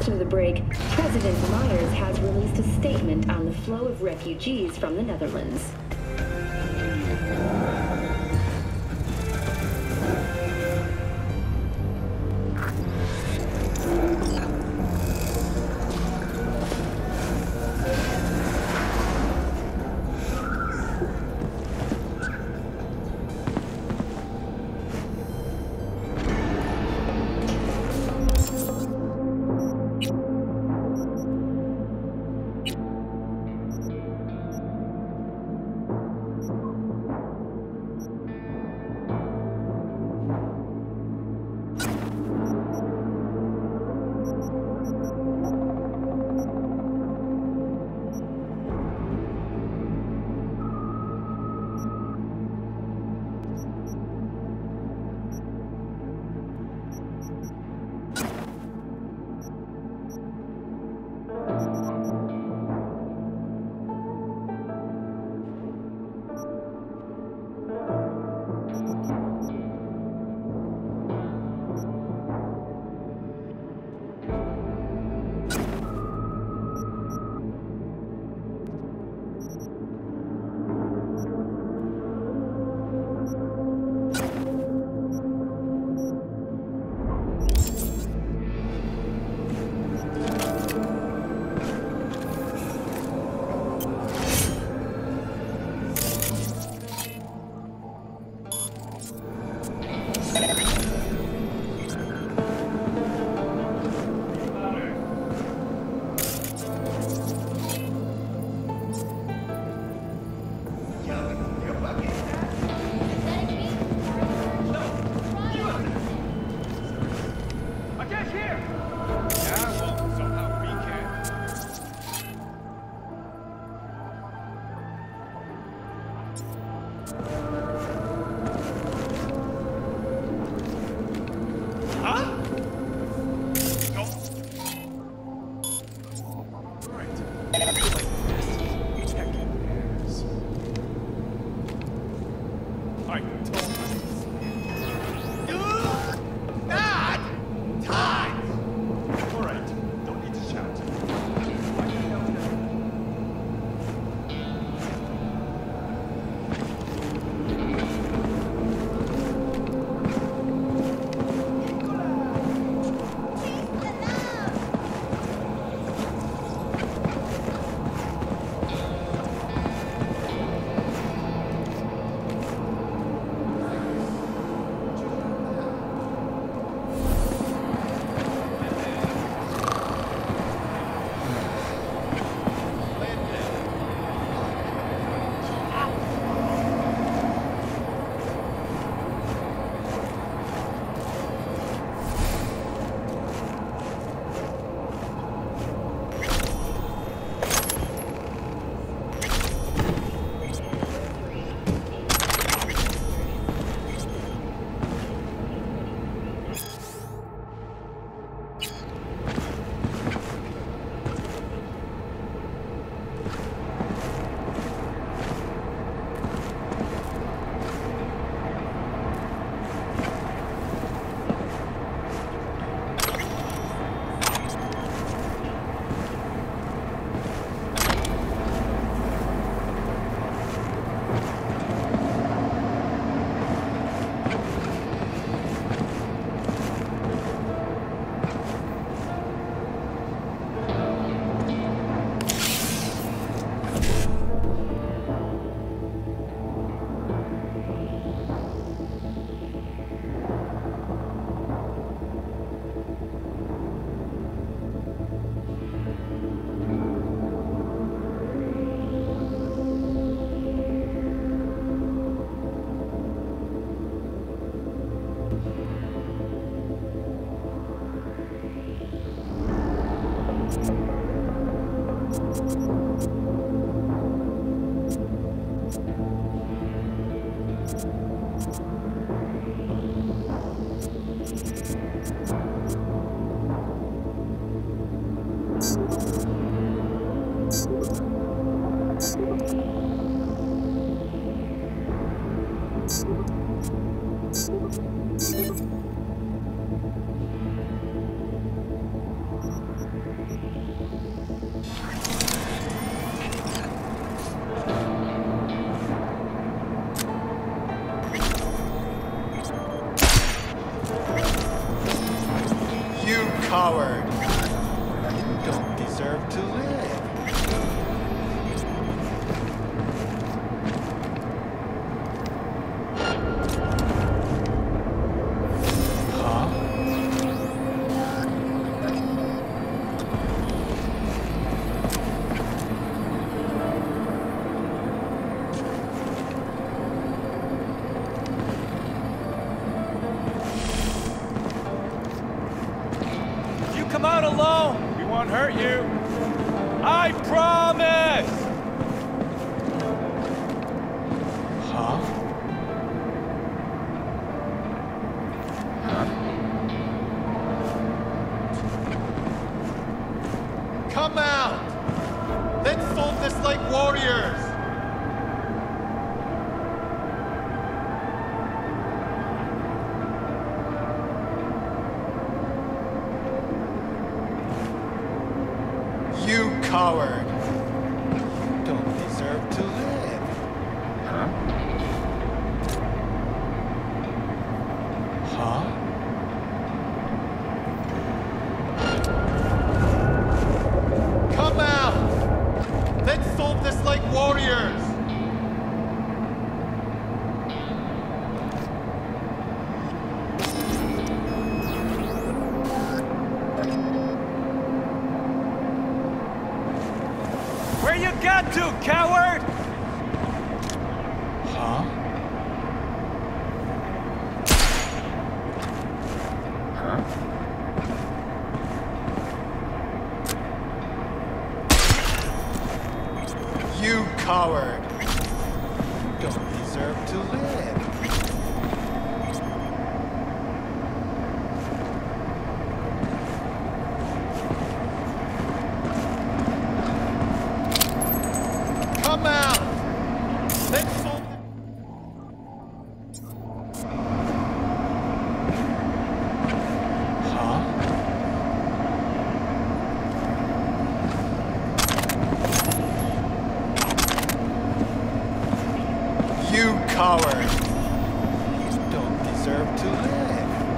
After the break, President Myers has released a statement on the flow of refugees from the Netherlands. coward! You don't deserve to live. Come out alone! We won't hurt you! I promise! Huh? Come out! Let's solve this like warriors! You coward! You don't deserve to live. Huh? Huh? Come out! Let's solve this like warriors! Where you got to, coward? Huh? Huh? You coward! You don't deserve to live. Come out! Let's solve it. Huh? You coward! You don't deserve to live.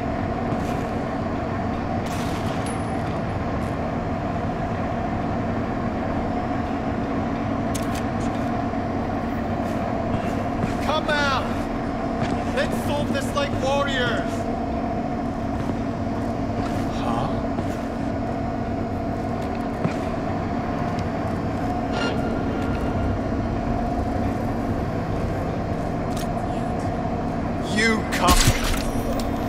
Come out! Let's solve this like warriors! Huh? You come.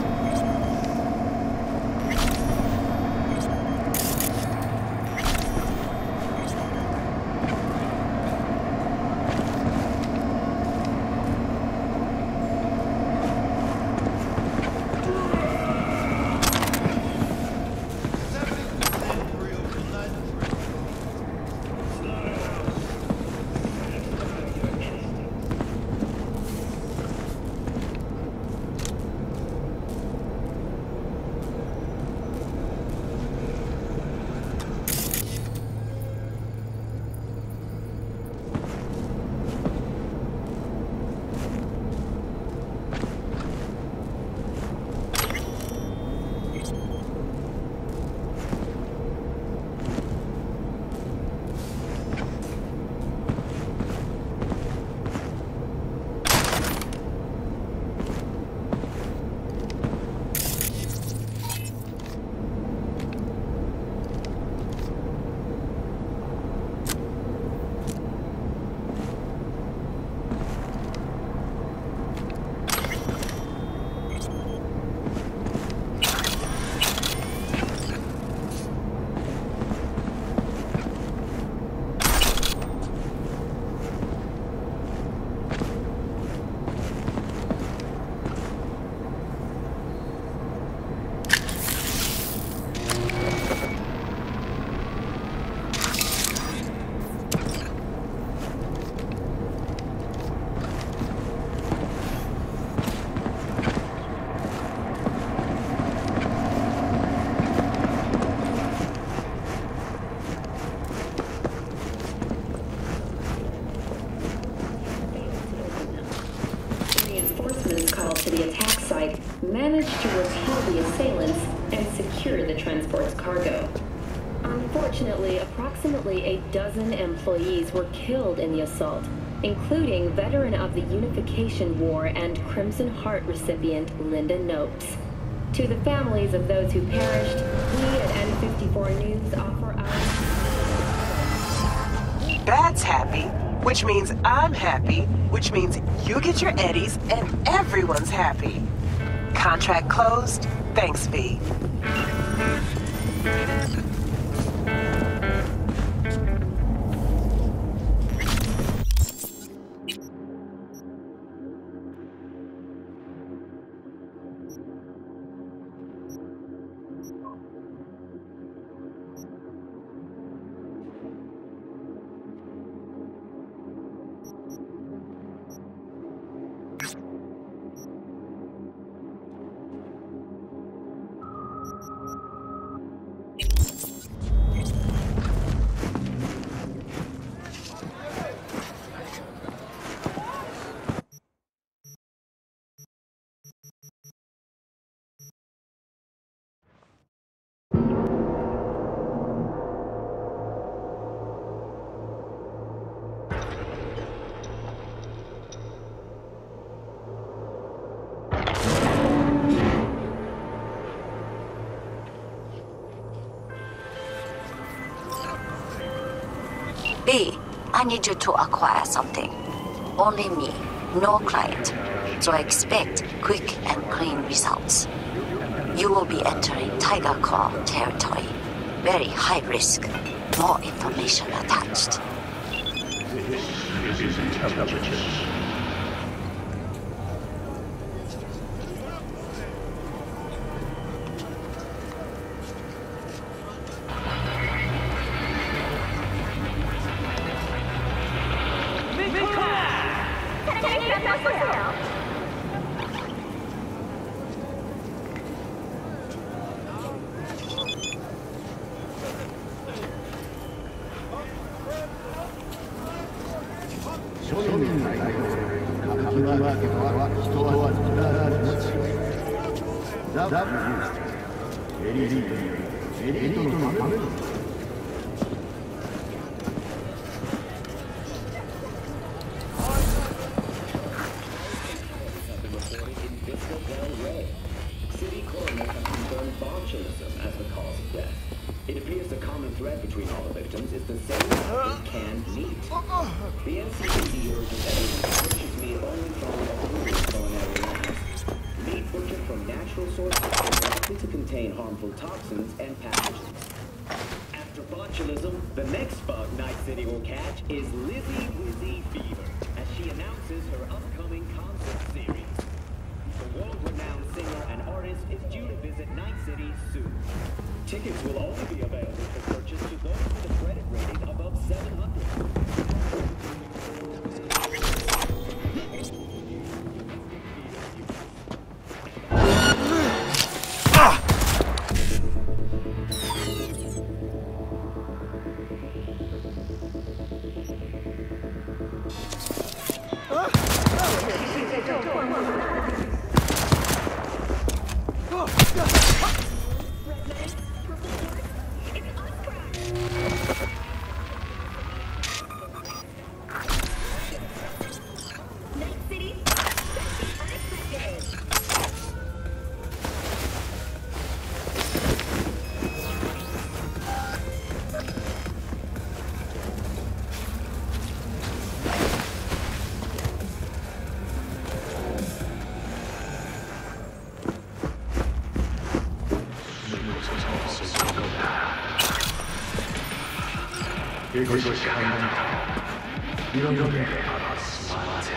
secure the transport's cargo. Unfortunately, approximately a dozen employees were killed in the assault, including veteran of the Unification War and Crimson Heart recipient Linda Nopes. To the families of those who perished, we at N54 News offer our... That's happy, which means I'm happy, which means you get your eddies and everyone's happy. Contract closed. Thanks, V. B, I need you to acquire something. Only me, no client. So expect quick and clean results. You will be entering Tiger Claw territory. Very high risk. More information attached. This is intelligence. Tickets will only be available for purchase to those with a credit rating above 700. 이것이 강한다. 이런 게 바로 스마트.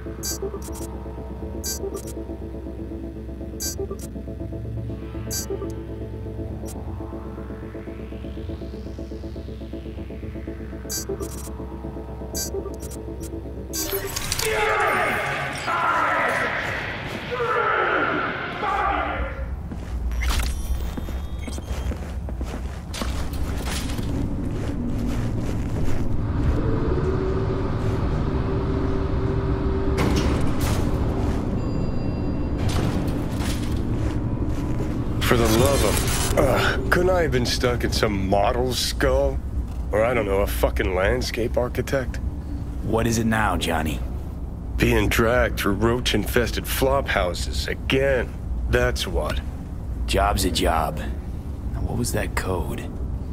For the love of... couldn't I have been stuck in some model's skull? Or I don't know, a fucking landscape architect? What is it now, Johnny? Being dragged through roach-infested flop houses again. That's what. Job's a job. Now, what was that code?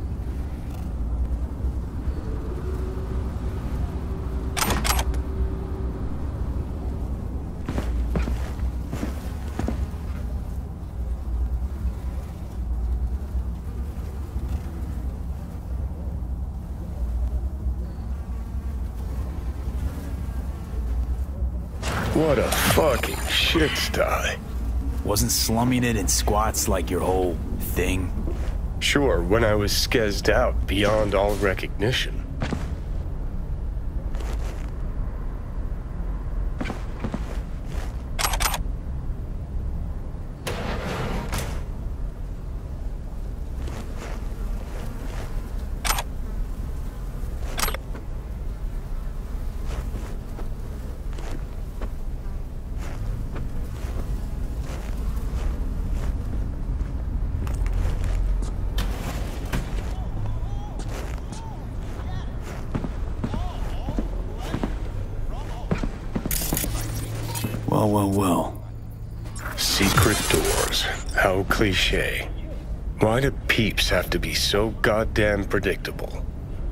What a fucking shit sty. Wasn't slumming it in squats like your whole thing? Sure, when I was skezzed out beyond all recognition. Well. Secret doors. How cliche. Why do peeps have to be so goddamn predictable?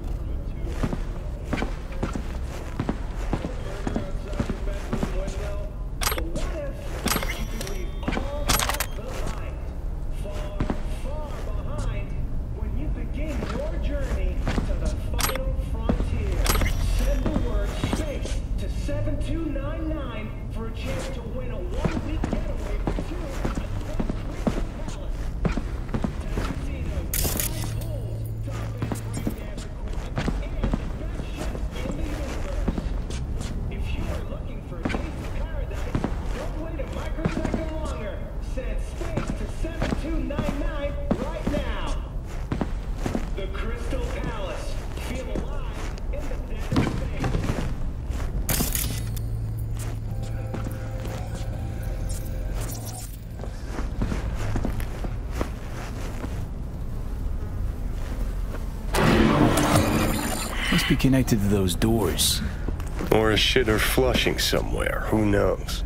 Must be connected to those doors. Or a shitter flushing somewhere, who knows?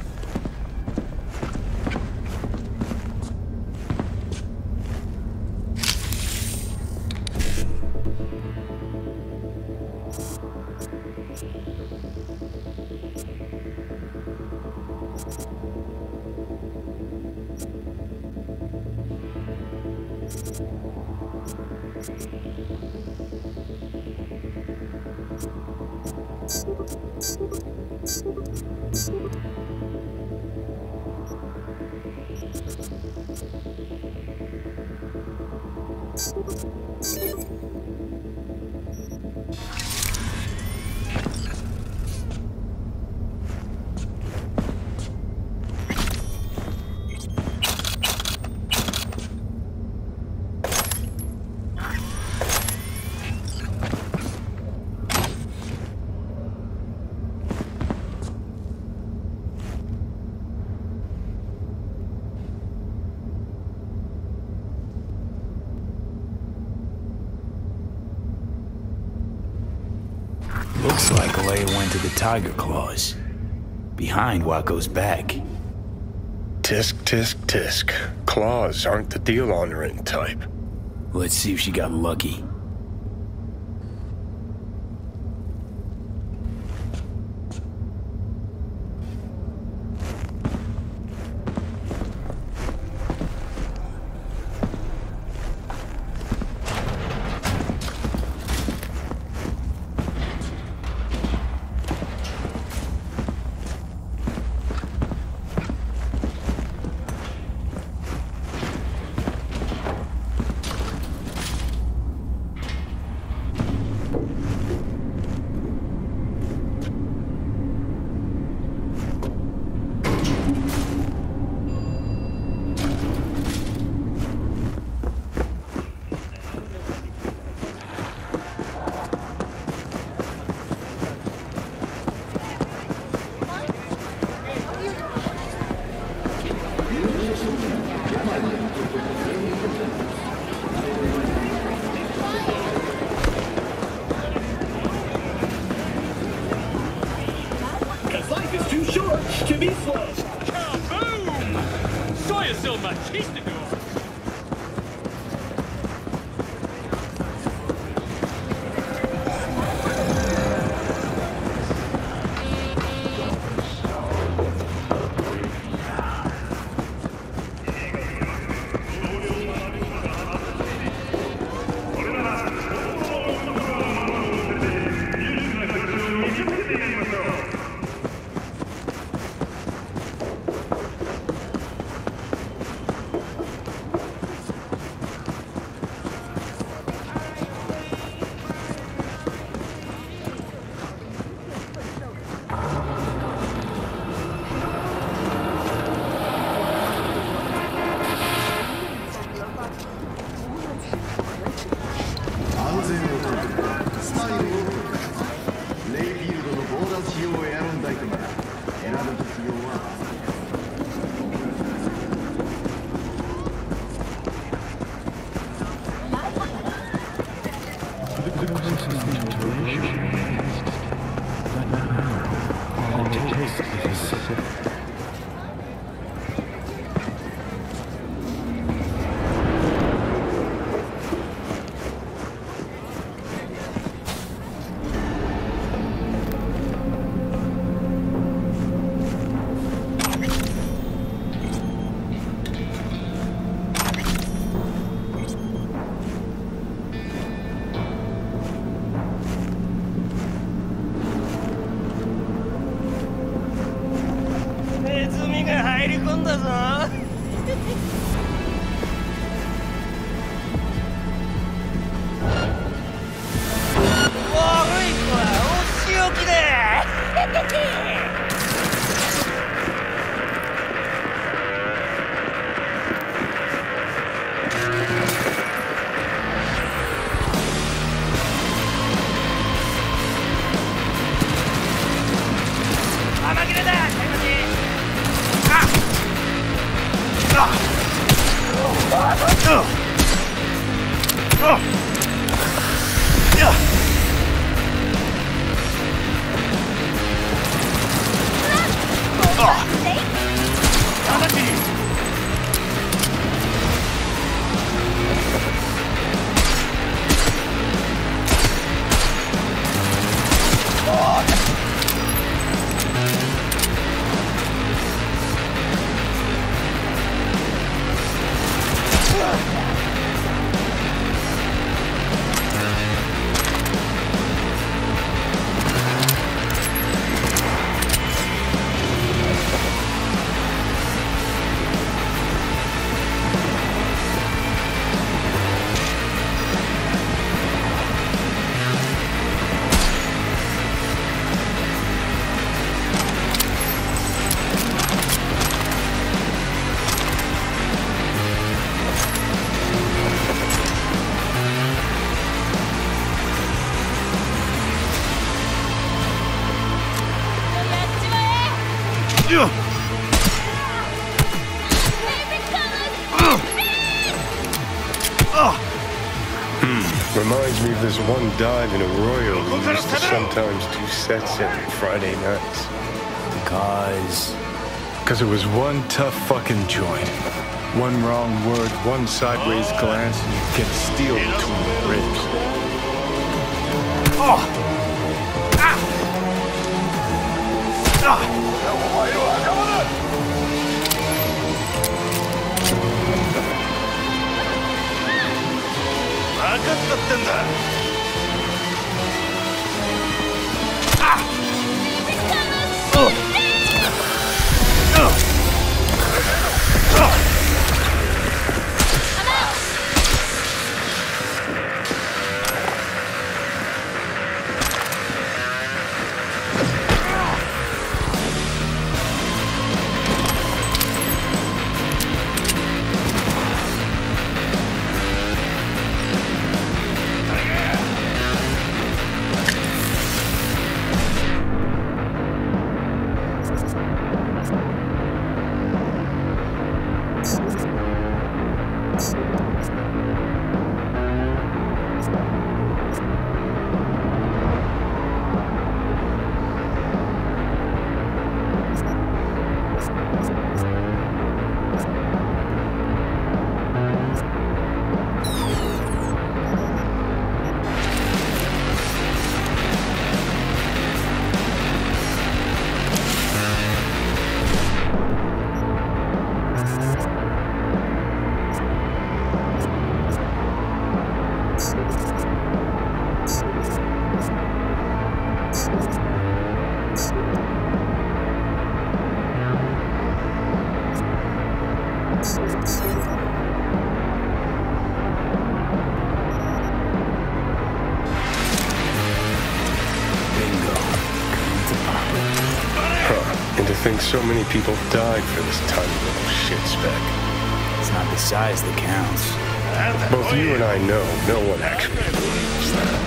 Looks like Leia went to the Tiger Claws. Behind Waco's back. Tisk, tisk, tisk. Claws aren't the deal-honoring type. Let's see if she got lucky. to be slain. Kaboom! Saw you so much. He's the door. Reminds me of this one dive in Arroyo we used to sometimes do sets every Friday nights. Because it was one tough fucking joint. One wrong word, one sideways glance, and you'd get steel between the ribs. Yeah! think so many people died for this tiny little shit speck. It's not the size that counts. Both you and I know no one actually believes that.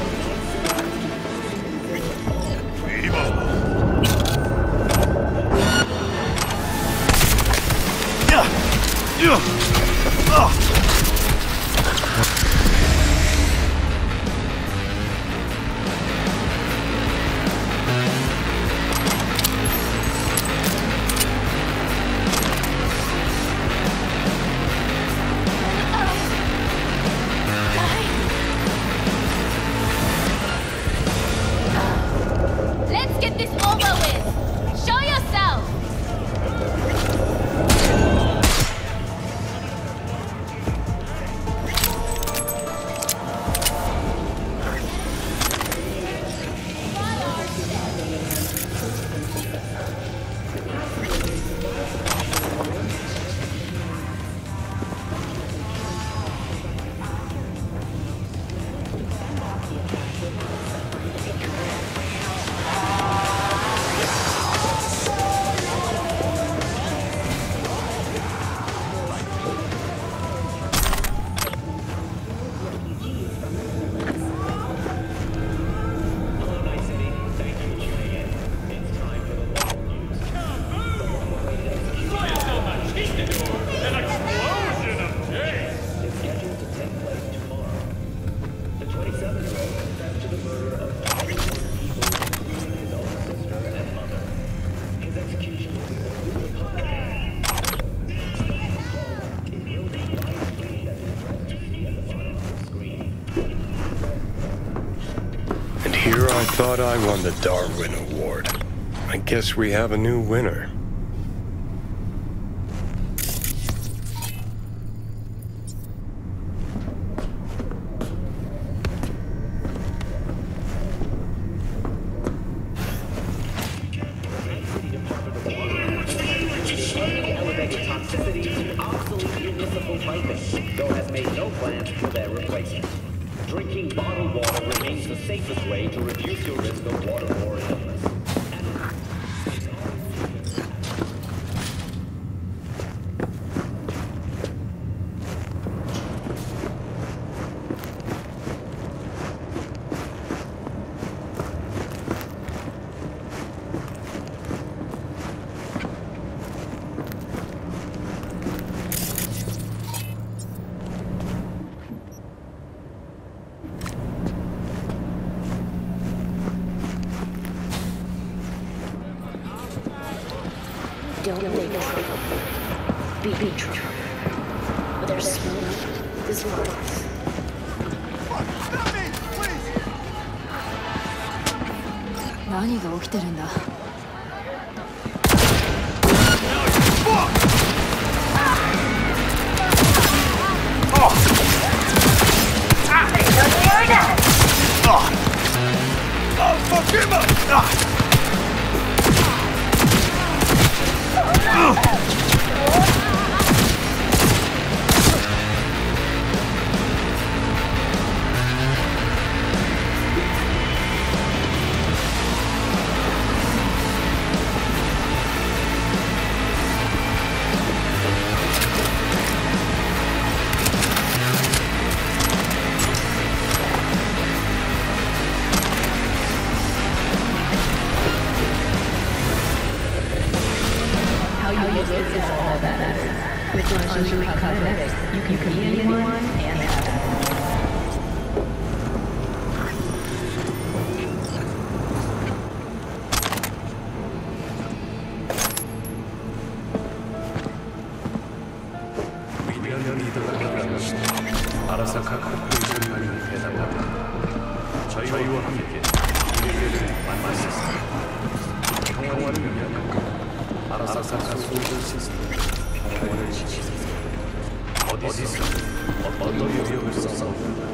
Let's get this over with! Show yourself! Here I thought I won the Darwin Award. I guess we have a new winner. Elevated toxicity to obsolete municipal piping, though has made no plans for their replacement. Drinking bottled water remains the safest way to reduce your risk of waterborne illness. Don't make trouble. Be trouble. There's smoke. This works. Stop me, please! 何が起きてるんだ? This is all that matters. With Lingerie Cosmetics, you can be anyone and have it. 저희와 함께 우리를 만났습니다. 평화를 위하여 아라사카 소셜 시스템 평화를 지키세요. 어디서 어떤 위협을 써서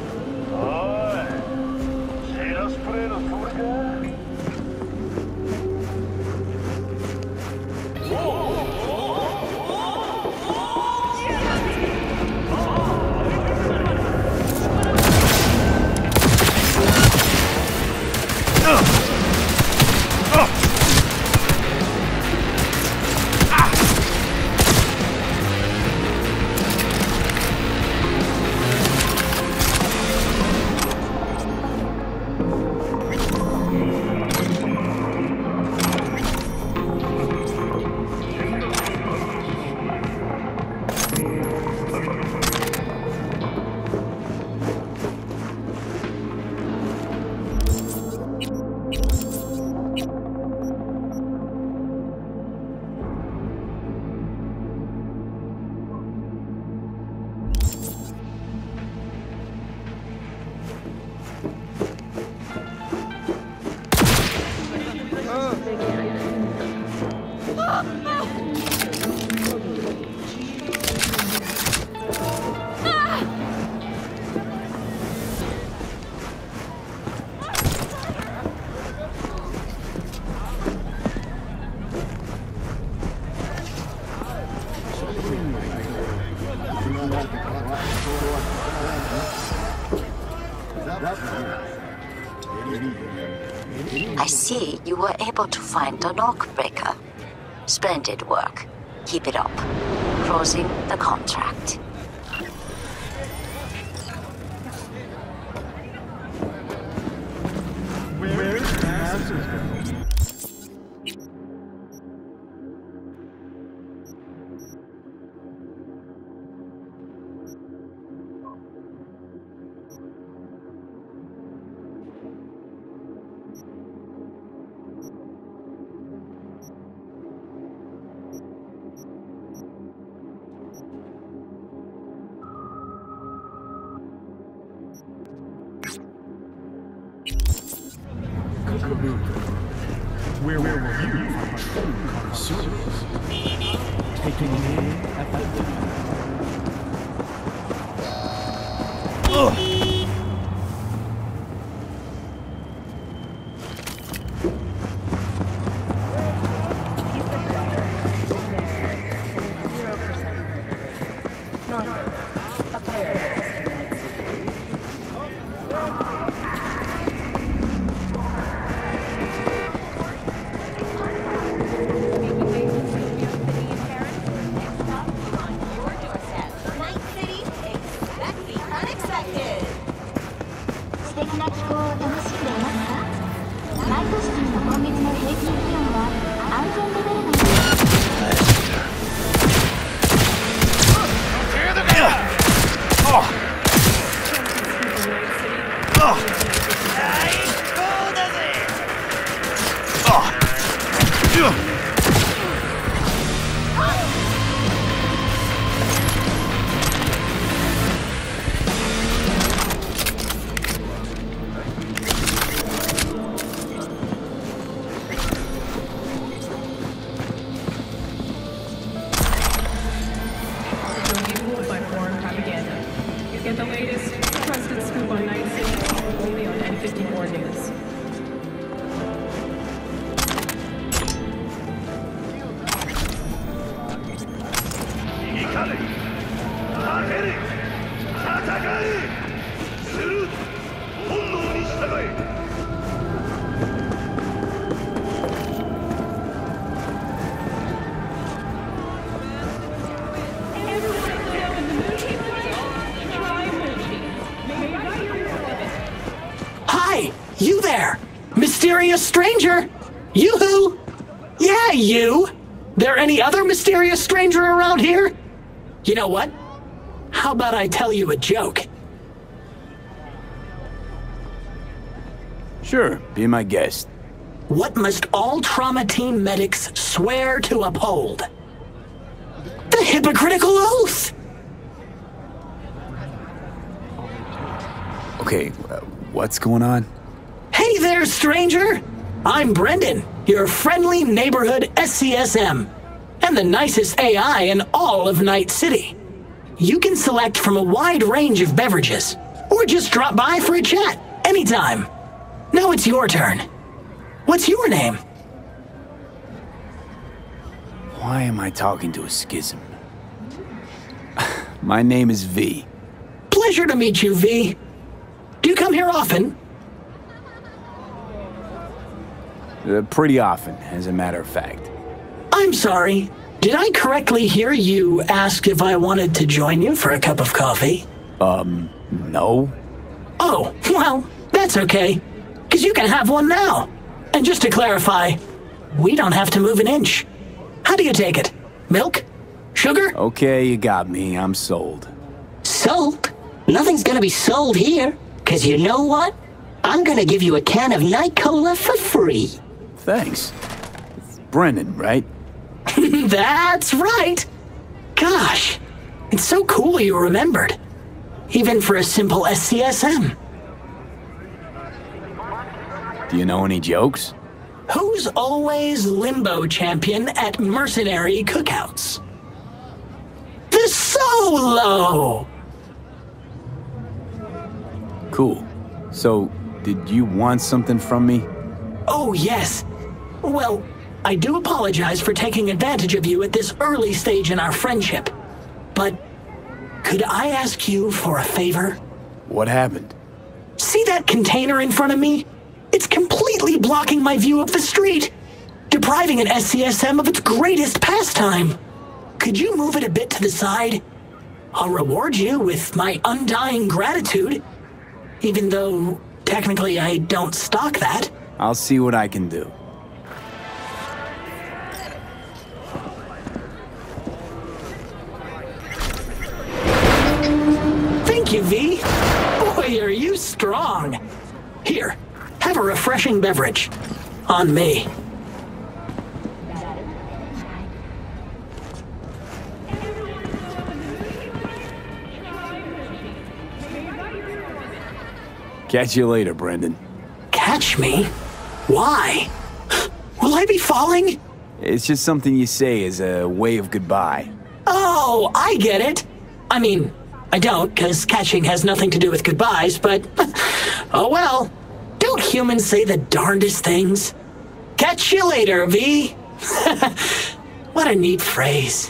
I see you were able to find the lock breaker. Splendid work. Keep it up. Closing the contract. Where is Master? Where will you find true connoisseurs? Taking aim at You there! Mysterious stranger! Yoo-hoo! Yeah, you! There any other mysterious stranger around here? You know what? How about I tell you a joke? Sure, be my guest. What must all trauma team medics swear to uphold? The hypocritical oath! Okay, what's going on? Hey there, stranger! I'm Brendan, your friendly neighborhood SCSM, and the nicest AI in all of Night City. You can select from a wide range of beverages, or just drop by for a chat, anytime. Now it's your turn. What's your name? Why am I talking to a schism? My name is V. Pleasure to meet you, V. Do you come here often? Pretty often, as a matter of fact. I'm sorry. Did I correctly hear you ask if I wanted to join you for a cup of coffee? No. Oh, well, that's okay. Because you can have one now. And just to clarify, we don't have to move an inch. How do you take it? Milk? Sugar? Okay, you got me. I'm sold. Sold? Nothing's gonna be sold here. Because you know what? I'm gonna give you a can of Night Cola for free. Thanks. It's Brennan, right? That's right. Gosh, it's so cool you remembered. Even for a simple SCSM. Do you know any jokes? Who's always limbo champion at mercenary cookouts? The Solo! Cool. So, did you want something from me? Oh, yes. Well, I do apologize for taking advantage of you at this early stage in our friendship. But could I ask you for a favor? What happened? See that container in front of me? It's completely blocking my view of the street, depriving an SCSM of its greatest pastime. Could you move it a bit to the side? I'll reward you with my undying gratitude, even though technically I don't stock that. I'll see what I can do. Thank you, V. Boy, are you strong. Here, have a refreshing beverage. On me. Catch you later, Brendan. Catch me? Why? Will I be falling? It's just something you say as a way of goodbye. Oh, I get it. I mean, I don't, because catching has nothing to do with goodbyes, but oh well. Don't humans say the darndest things? Catch you later, V. What a neat phrase.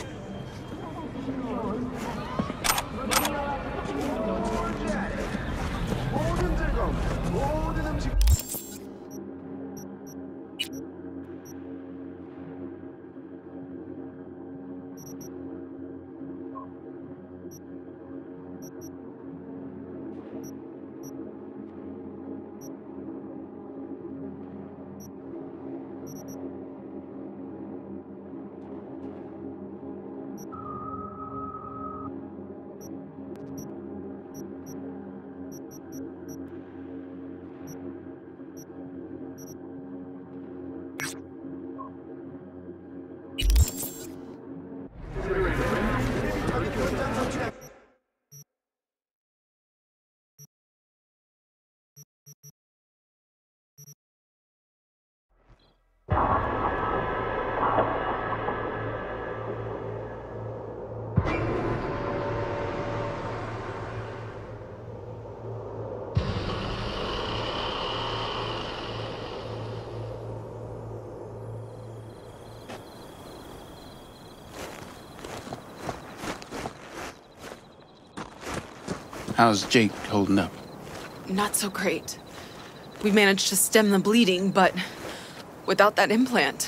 How's Jake holding up? Not so great. We managed to stem the bleeding, but without that implant.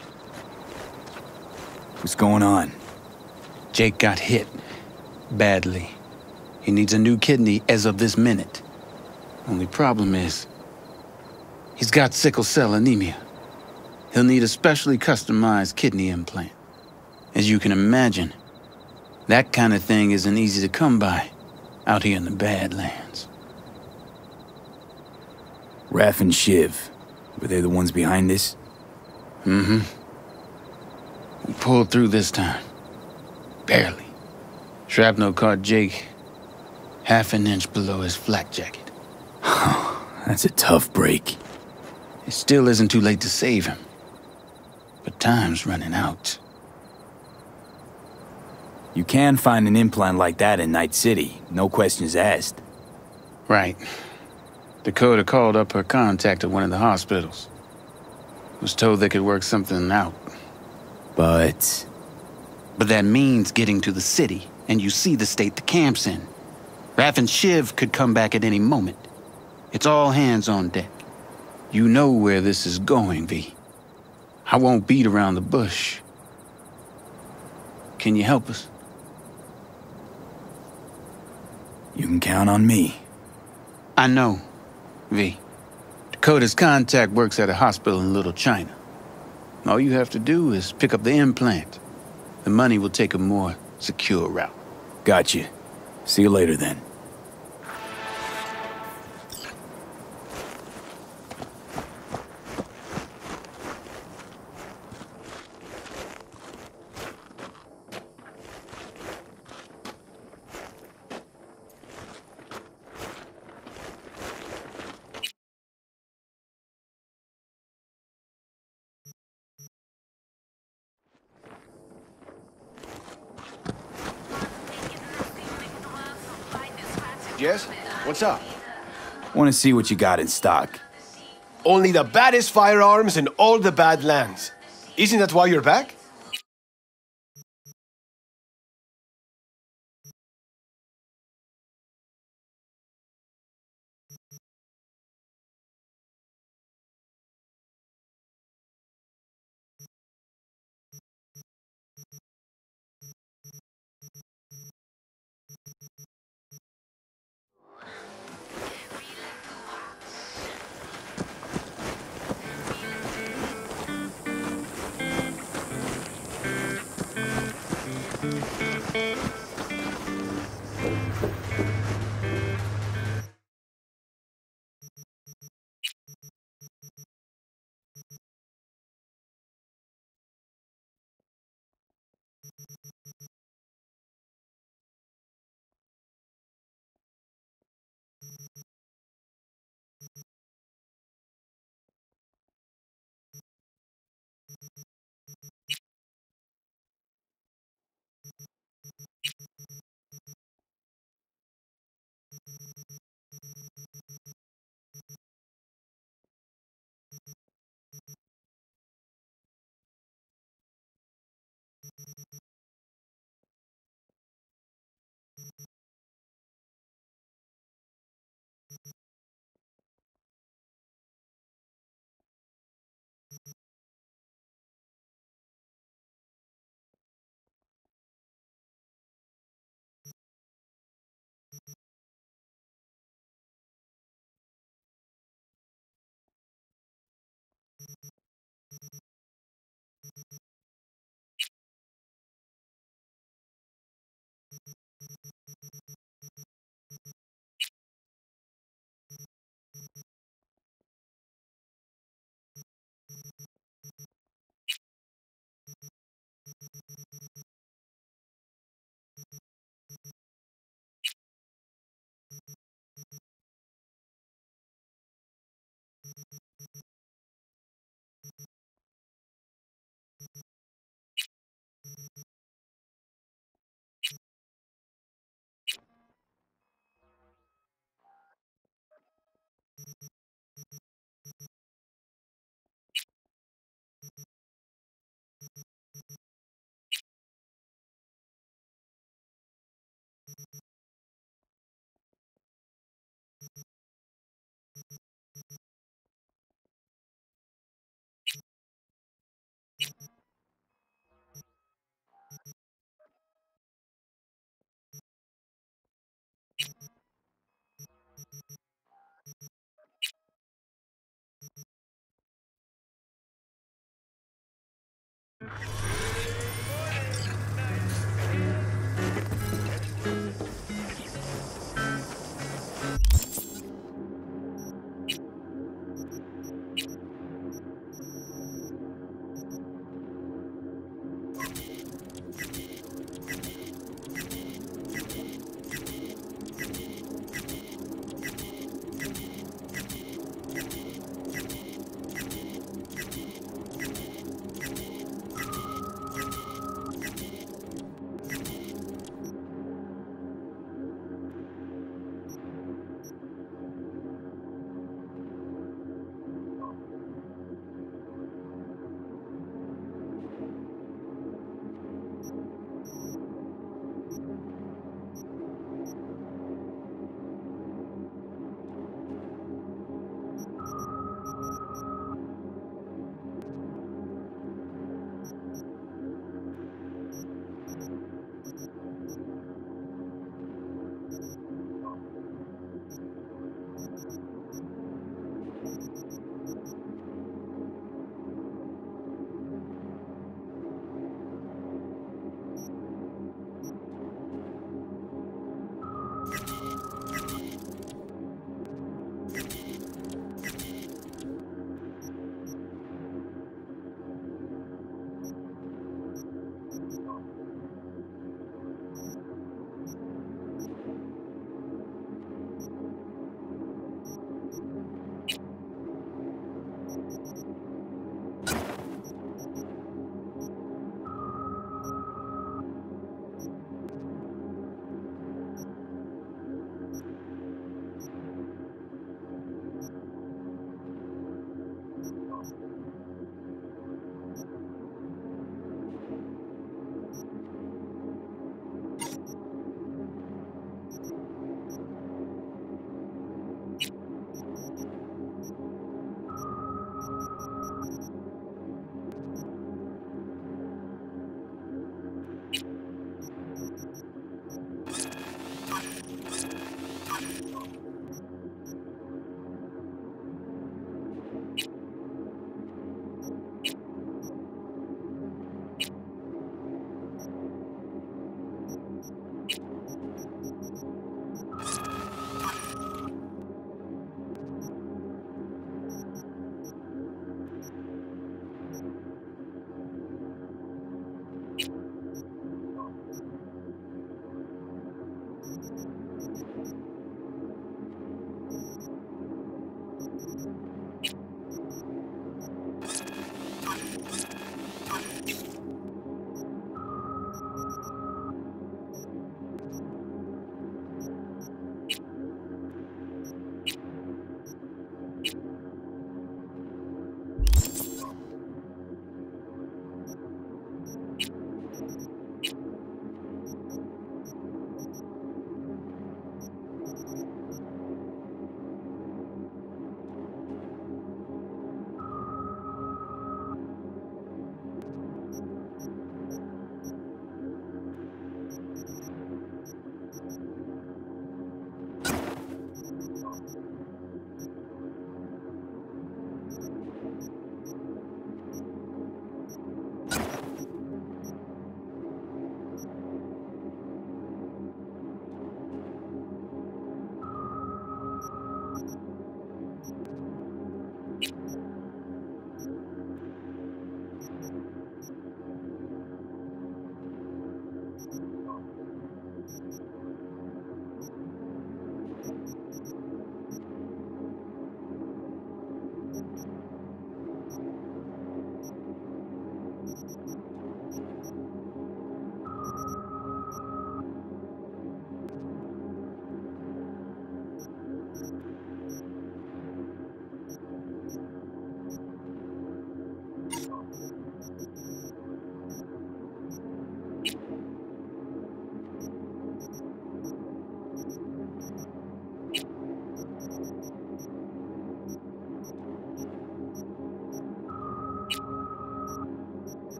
What's going on? Jake got hit. Badly. He needs a new kidney as of this minute. Only problem is, he's got sickle cell anemia. He'll need a specially customized kidney implant. As you can imagine, that kind of thing isn't easy to come by out here in the Badlands. Raph and Shiv, were they the ones behind this? Mm-hmm. We pulled through this time. Barely. Shrapnel caught Jake half an inch below his flak jacket. That's a tough break. It still isn't too late to save him. But time's running out. You can find an implant like that in Night City, no questions asked. Right. Dakota called up her contact at one of the hospitals. Was told they could work something out. But that means getting to the city, and you see the state the camp's in. Raph and Shiv could come back at any moment. It's all hands on deck. You know where this is going, V. I won't beat around the bush. Can you help us? You can count on me. I know, V. Dakota's contact works at a hospital in Little China. All you have to do is pick up the implant. The money will take a more secure route. Gotcha. See you later then. Yes? What's up? Want to see what you got in stock. Only the baddest firearms in all the Badlands. Isn't that why you're back?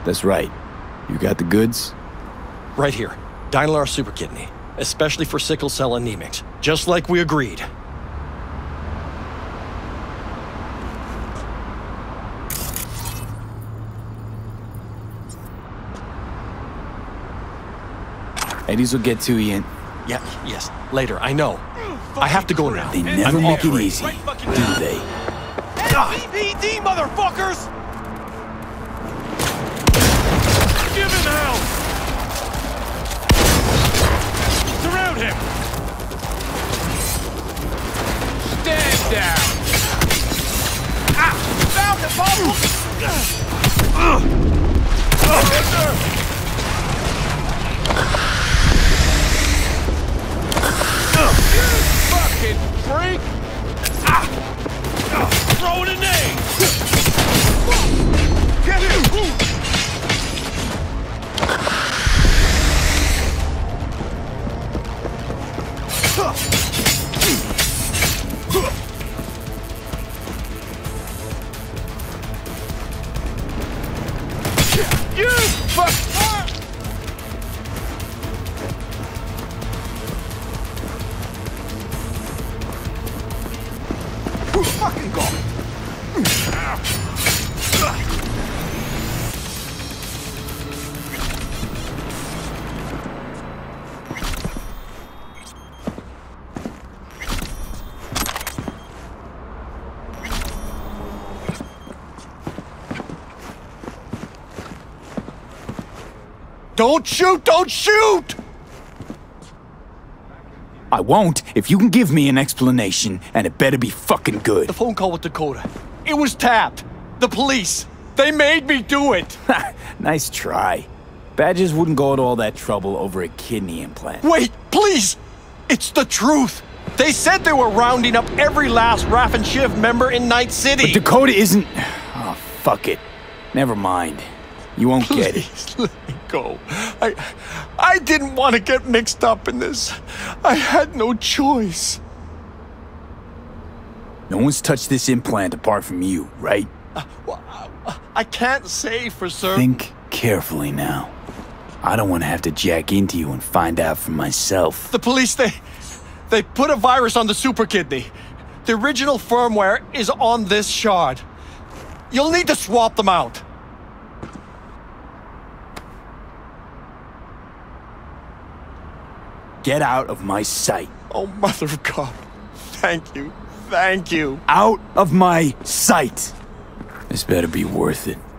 That's right. You got the goods? Right here. Dynalar Super Kidney. Especially for sickle cell anemics. Just like we agreed. Eddies will get to you in... Yeah, yes. Later, I know. I have to go now. They never make it easy, do they? SPD, motherfuckers! Give him hell! Surround him! Stand down! Ah! Found him, fucking freak! Throw it a nade! Get him! You fuck! Fucking go! Don't shoot! Don't shoot! I won't if you can give me an explanation, and it better be fucking good. The phone call with Dakota. It was tapped. The police. They made me do it. Nice try. Badgers wouldn't go to all that trouble over a kidney implant. Wait, please! It's the truth. They said they were rounding up every last Raff and Shiv member in Night City. But Dakota isn't... Oh, fuck it. Never mind. You won't get it. Please let me go. I didn't want to get mixed up in this. I had no choice. No one's touched this implant apart from you, right? I can't say for certain. Think carefully now. I don't want to have to jack into you and find out for myself. The police, they put a virus on the Super Kidney. The original firmware is on this shard. You'll need to swap them out. Get out of my sight. Oh, Mother of God. Thank you. Thank you. Out of my sight. This better be worth it.